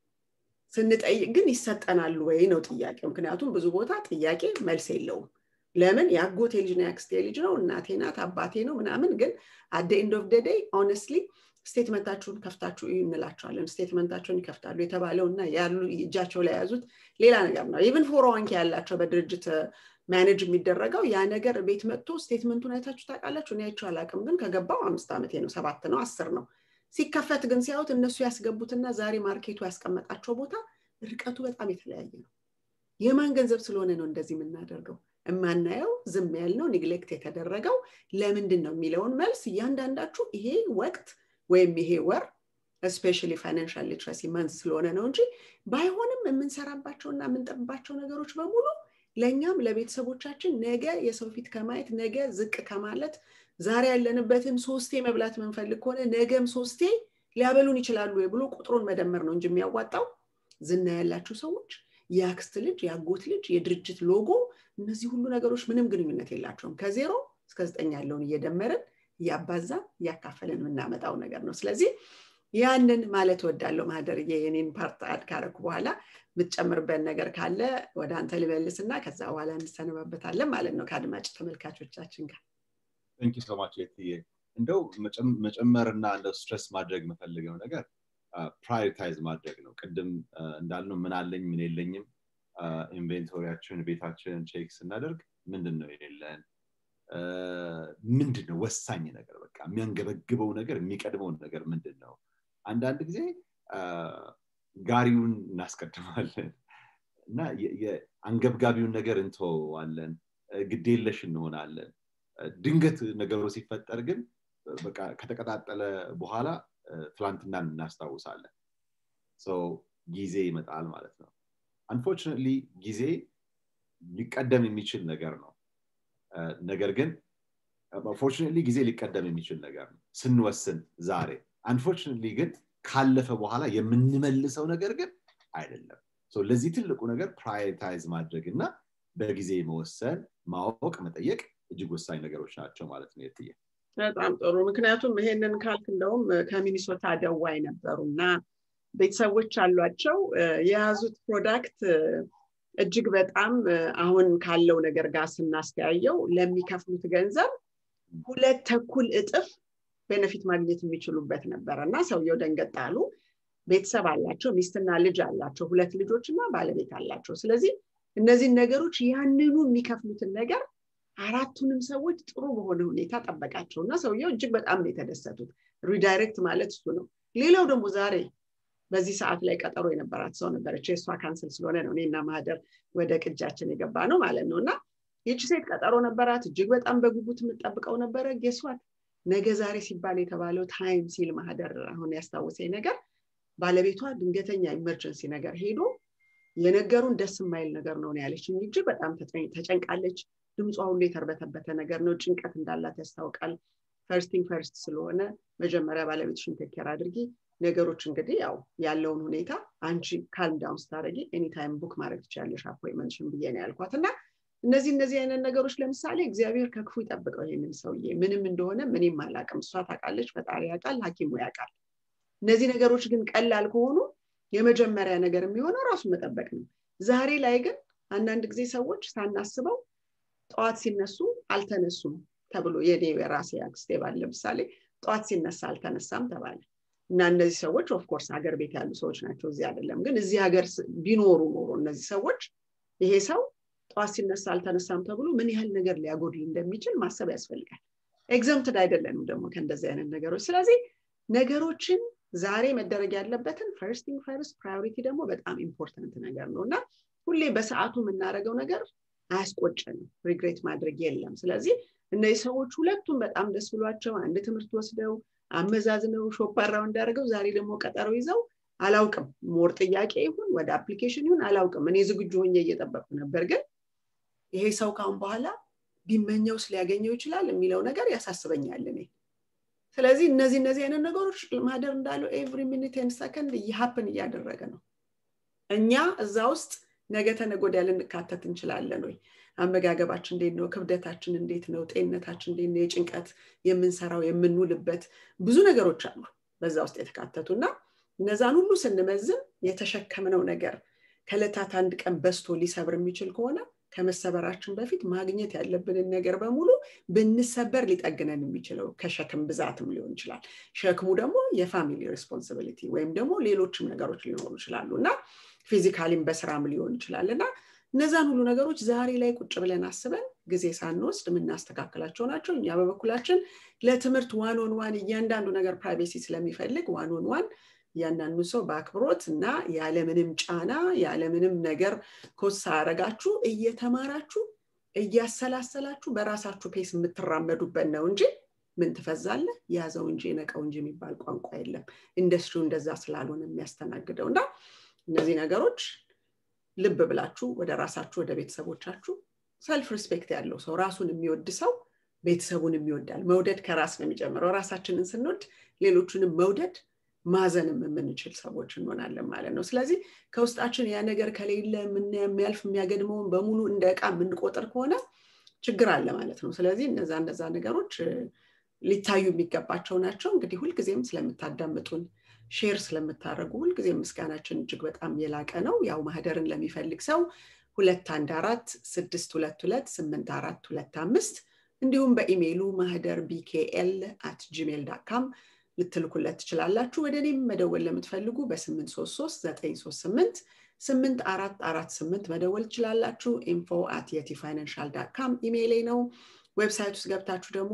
ስንጠይቅ ግን ይሰጠናል ወይ ነው ጥያቄው ምክንያቱም ብዙ ቦታ ጥያቄ መልስ የለውም ለምን ያጎቴ ልጅ ነው ያክስቴ ልጅ ነው እናቴ ናት አባቴ ነው ምናምን ግን at the end of the day honestly ስቴትመንታችሁን ከፍታችሁ እንላችኋለን ስቴትመንታችሁን ይከፍታሉ የተባለውና ያሉ እጃቸው ላይ ያዙት ሌላ ነገር ነው even 401k ያላቸው በድርጅት ማኔጅ የሚደረገው ያ ነገር ቤት መጥቶ ስቴትመንቱን አይታችሁ ታውቃላችሁ እኔ አይቼው አላውቅም ግን ከገባው 5 አመቴ ነው 7 ነው 10 ነው ሲከፈት ግን ሲያዩት እነሱ ያስገቡትና ዛሬ ማርኬቱ ያስቀመጣቸው ቦታ ርቀቱ በጣም የተለያየ ነው የማን ገንዘብ ስለሆነ ነው እንደዚህ የምናደርገው እማናየው ዝም ያልነው ኔግሌክት የተደረገው ለምንድን ነው የሚለውን መልስ እያንዳንዳችሁ ይሄ ወቅት ወይም ይሄ ወር especially financial literacy month ስለሆነ ነው እንጂ ባይሆንም የምንሰራባቸውና የምንጠብባቸው ነገሮች በሙሉ ለኛም ለቤተሰቦቻችን ነገ የሰው ፊት ከማየት ነገ ዝቅ ከማለት ዛሬ ያለንበትን 3 መብላት መንፈልግ ከሆነ ነገም 3 ሊያበሉን ይችላሉ ወይ ብሎ ቁጥሩን መደመር ነው እንጂ የሚያዋጣው ዝና ያላችሁ ሰዎች ያክስት ልጅ ያጎት ልጅ የድርጅት ሎጎ እነዚህ ሁሉ ነገሮች ምንም ግንኙነት የላቸውም ከ0 እስከ 9 ያለውን እየደመረን ያባዛ ያካፈለን እናመጣው ነገር ነው ስለዚህ ያንን ማለት ወዳለው ማህደር የኔን ፓርት አድካረኩ በኋላ ምትጨምርበት ነገር ካለ ወደ አንተ ልበልስና ከዛ በኋላ እንሰነባበታለን ማለት ነው ከአድማጭ ተመልካቾቻችን ጋር
Thank you so much Yetti እንደው መጨመርና እንደው ስትሬስ ማድረግ መፈልገው ነገር ፕራዮሪታይዝ ማድረግ ነው ቅድም እንዳልነው ምን አለኝ ምን የለኝም ኢንቬንቶሪያችን ቤታችን ቼክ ስናደርግ ምንድነው የሌለን ምንድነው ወሳኝ ነገር በቃ የሚያንገበግበው ነገር የሚቀድመው ነገር ምንድነው አንዳንድ ጊዜ ጋሪውን እናስቀድማለን እና የአንገብጋቢውን ነገር እንተዋለን ግዴለሽ እንሆናለን ድንገት ነገሩ ሲፈጠር ግን በቃ ከተቀጣጠለ በኋላ ትላንትና እናስታውሳለን so ጊዜ ይመጣል ማለት ነው unfortunately ጊዜ ሊቀደም የሚችል ነገር ነው ነገር ግን fortunately ጊዜ ሊቀደም የሚችል ነገር ነው ስንወስን ዛሬ unfortunately ግን ካለፈ በኋላ የምንመልሰው ነገር ግን አይደለም so ለዚህ ትልቁ ነገር prioritize ማድረግና በጊዜ መወሰን ማወቅ መጠየቅ እጅግ ወሳኝ ነገሮች ናቸው ማለት ነው የትየ
በጣም ጥሩ ምክንያቱም ይሄንን ካልክ እንደውም ከሚኒሶታ ደዋይ ነበሩና ቤተሰቦች አሏቸው የያዙት ፕሮዳክት እጅግ በጣም አሁን ካለው ነገር ጋር ስናስተያየው ለሚከፍሉት ገንዘብ ሁለት ተኩል እጥፍ ቤኔፊት ማግኘት የሚችሉበት ነበርና ሰውየው ደንገጣሉ ቤተሰብ አላቸው ሚስትና ልጅ አላቸው ሁለት ልጆችና ባለቤት አላቸው ስለዚህ እነዚህ ነገሮች ያንኑ የሚከፍሉትን ነገር አራቱንም ሰዎች ጥሩ በሆነ ሁኔታ ተጠበቃቸውና ሰውየው እጅግ በጣም የተደሰቱት ሪዳይሬክት ማለት እሱ ነው ሌላው ደግሞ ዛሬ በዚህ ሰዓት ላይ ቀጠሮ የነበራት ሰው ነበረች እሷ ካንሰል ስለሆነ ነው እኔና ማህደር ወደ ቅጃችን የገባ ነው ማለት ነውና ይህች ሴት ቀጠሮ ነበራት እጅግ በጣም በጉጉት የምትጠብቀው ነበረ ጌስዋት ነገ ዛሬ ሲባል የተባለው ታይም ሲል ማህደር አሁን ያስታውሰኝ ነገር ባለቤቷ ድንገተኛ ኢመርጀንሲ ነገር ሄዶ የነገሩን ደስ የማይል ነገር ነው ያለች እንጂ በጣም ተጨንቃለች ድምጿ ሁሉ የተርበተበተ ነገር ነው ጭንቀት እንዳላት ያስታውቃል ፈርስቲንግ ፈርስት ስለሆነ መጀመሪያ ባለቤትሽን ተከራ አድርጊ ነገሮች እንግዲህ ያው ያለውን ሁኔታ አንቺ ካልም ዳውን ስታረጊ ኤኒ ታይም ቡክ ማድረግ ትችያለሽ አፖይንትመንትሽን ብዬ ነው ያልኳትና እነዚህ አይነት ነገሮች ለምሳሌ እግዚአብሔር ከክፉ ይጠብቀው ይሄንን ሰውዬ ምንም እንደሆነ ምንም አላቀም እሷ ታውቃለች ፈጣሪ ያውቃል ሐኪሙ ያውቃል እነዚህ ነገሮች ግን ቀላል ከሆኑ የመጀመሪያ ነገር የሚሆነው ራሱ መጠበቅ ነው ዛሬ ላይ ግን አንዳንድ ጊዜ ሰዎች ሳናስበው ጧት ሲነሱ አልተነሱም ተብሎ የኔ ራሴ አክስቴ ባለ ለምሳሌ ጧት ሲነሳ አልተነሳም ተባለ እና እነዚህ ሰዎች ኦፍ ኮርስ ሀገር ቤት ያሉ ሰዎች ናቸው እዚህ አይደለም ግን እዚህ ሀገር ቢኖሩ ኖሮ እነዚህ ሰዎች ይሄ ሰው ጧት ሲነሳ አልተነሳም ተብሎ ምን ያህል ነገር ሊያጎድል እንደሚችል ማሰብ ያስፈልጋል ኤግዛምፕትድ አይደለንም ደግሞ ከእንደዚህ አይነት ነገሮች ስለዚህ ነገሮችን ዛሬ መደረግ ያለበትን ፈርስት ቲንግ ፈርስት ፕራዮሪቲ ደግሞ በጣም ኢምፖርታንት ነገር ነውና ሁሌ በሰዓቱ የምናደርገው ነገር አያስቆጨንም ሪግሬት ማድረግ የለም ስለዚህ እነዚህ ሰዎች ሁለቱም በጣም ደስ ብሏቸው አንድ ትምህርት ወስደው አመዛዝነው ሾፕ አራውንድ ያደርገው ዛሬ ደግሞ ቀጠሮ ይዘው አላውቅም ሞር ጥያቄ ይሁን ወደ አፕሊኬሽን ይሁን አላውቅም እኔ ዝግጁ ሆኜ እየጠበቅኩ ነበር ግን ይሄ ሰው ካሁን በኋላ ቢመኘው ስሊያገኘው ይችላል የሚለው ነገር ያሳስበኛል እኔ ስለዚህ እነዚህ አይነት ነገሮች ማደር እንዳለው ኤቭሪ ሚኒት ኤንድ ሰከንድ ይሃፕን እያደረገ ነው እኛ እዛ ውስጥ ነገ ተነጎዳ ልንካተት እንችላለን ወይ አመጋገባችን እንዴት ነው ክብደታችን እንዴት ነው ጤንነታችን እንዴት ነው የጭንቀት የምንሰራው የምንውልበት ብዙ ነገሮች አሉ በዛ ውስጥ የተካተቱና እነዛን ሁሉ ስንመዝን የተሸከመነው ነገር ከለታት አንድ ቀን በስቶ ሊሰብር የሚችል ከሆነ ከመሰበራችን በፊት ማግኘት ያለብንን ነገር በሙሉ ብንሰበር ሊጠግነን የሚችለው ከሸክም ብዛትም ሊሆን ይችላል ሸክሙ ደግሞ የፋሚሊ ሪስፖንሲቢሊቲ ወይም ደግሞ ሌሎችም ነገሮች ሊኖሩ ይችላሉና ፊዚካሊም በስራም ሊሆን ይችላልና እነዛን ሁሉ ነገሮች ዛሬ ላይ ቁጭ ብለን አስበን ጊዜ ሳንወስድ ምናስተካክላቸው ናቸው እኛ በበኩላችን ለትምህርት ዋን ኦን ዋን እያንዳንዱ ነገር ፕራይቬሲ ስለሚፈልግ ዋን ኦን ዋን ያንዳንዱ ሰው በአክብሮትና ያለ ምንም ጫና ያለ ምንም ነገር ኮሳ አረጋችሁ እየተማራችሁ እያሰላሰላችሁ በራሳችሁ ፔስ የምትራመዱበት ነው እንጂ ምን ተፈዛለ ያዘው እንጂ ነቀው እንጂ የሚባል ቋንቋ የለም ኢንደስትሪው እንደዛ ስላልሆነ የሚያስተናግደውና እነዚህ ነገሮች ልብ ብላችሁ ወደ ራሳችሁ ወደ ቤተሰቦቻችሁ ሰልፍ ሪስፔክት ያለው ሰው ራሱን የሚወድ ሰው ቤተሰቡን የሚወዳል መውደድ ከራስ ነው የሚጀምረው ራሳችንን ስንወድ ሌሎችንም መውደድ ማዘንም የምንችል ሰዎች እንሆናለን ማለት ነው ስለዚህ ከውስጣችን ያ ነገር ከሌለ ምን የሚያልፍ የሚያገድመው በሙሉ እንደ ዕቃ የምንቆጥር ከሆነ ችግር አለ ማለት ነው ስለዚህ እነዛ ነገሮች ሊታዩ የሚገባቸው ናቸው እንግዲህ ሁሉ ጊዜም ስለምታዳምጡን ሼር ስለምታደርጉ ሁሉ ጊዜ ምስጋናችን እጅግ በጣም የላቀ ነው ያው ማህደርን ለሚፈልግ ሰው 214-622-8425 እንዲሁም በኢሜይሉ mahderbkl@gmail.com ልትልኩለት ትችላላችሁ ወደኔም መደወል ለምትፈልጉ በ833-938-8448 መደወል ትችላላችሁ info@yettifinancial.com ኢሜይሌ ነው ዌብሳይት ውስጥ ገብታችሁ ደግሞ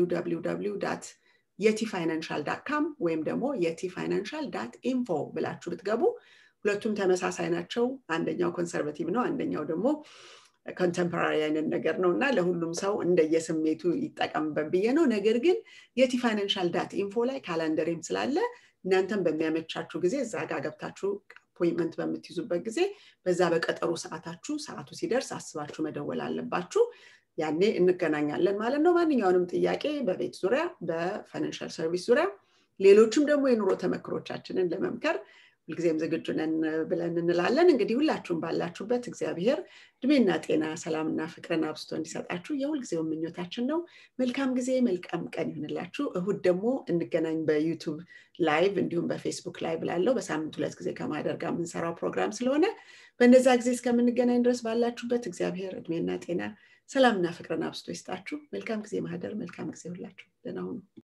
www.yettifinancial.com ወይም ደግሞ yettifinancial.info ብላችሁ ብትገቡ ሁለቱም ተመሳሳይ ናቸው አንደኛው ኮንሰርቫቲቭ ነው አንደኛው ደግሞ ኮንቴምፖራሪ አይነት ነገር ነውና ለሁሉም ሰው እንደየስሜቱ ይጠቀምበት ብዬ ነው ነገር ግን yettifinancial.info ላይ ካላንደርም ስላለ እናንተም በሚያመቻችሁ ጊዜ እዛ ጋር ገብታችሁ አፖይንትመንት በምትይዙበት ጊዜ በዛ በቀጠሮ ሰዓቱ ሲደርስ አስባችሁ መደወል አለባችሁ ያኔ እንገናኛለን ማለት ነው ማንኛውንም ጥያቄ በቤት ዙሪያ በፋይናንሻል ሰርቪስ ዙሪያ ሌሎችም ደግሞ የኑሮ ተመክሮቻችንን ለመምከር ሁልጊዜም ዝግጁ ነን ብለን እንላለን እንግዲህ ሁላችሁም ባላችሁበት እግዚአብሔር እድሜና ጤና ሰላምና ፍቅርን አብዝቶ እንዲሰጣችሁ የሁልጊዜው ምኞታችን ነው መልካም ጊዜ መልካም ቀን ይሁንላችሁ እሁድ ደግሞ እንገናኝ በዩቲዩብ ላይቭ እንዲሁም በፌስቡክ ላይቭ ላለው በሳምንት 2 ጊዜ ከማህደር ጋር የምንሰራው ፕሮግራም ስለሆነ በእነዛ ጊዜ እስከምንገናኝ ድረስ ባላችሁበት እግዚአብሔር እድሜና ጤና ሰላምና ፍቅርን አብዝቶ ይስጣችሁ መልካም ጊዜ ማህደር መልካም ጊዜ ሁላችሁ ደህና ሁኑ